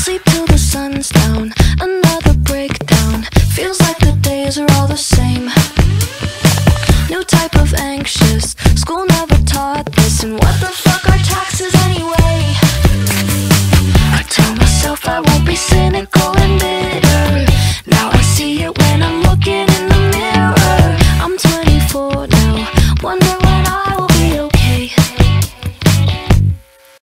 sleep till the sun's down, another breakdown. Feels like the days are all the same. New type of anxious, school never taught this. And what the fuck are taxes anyway? I tell myself I won't be cynical.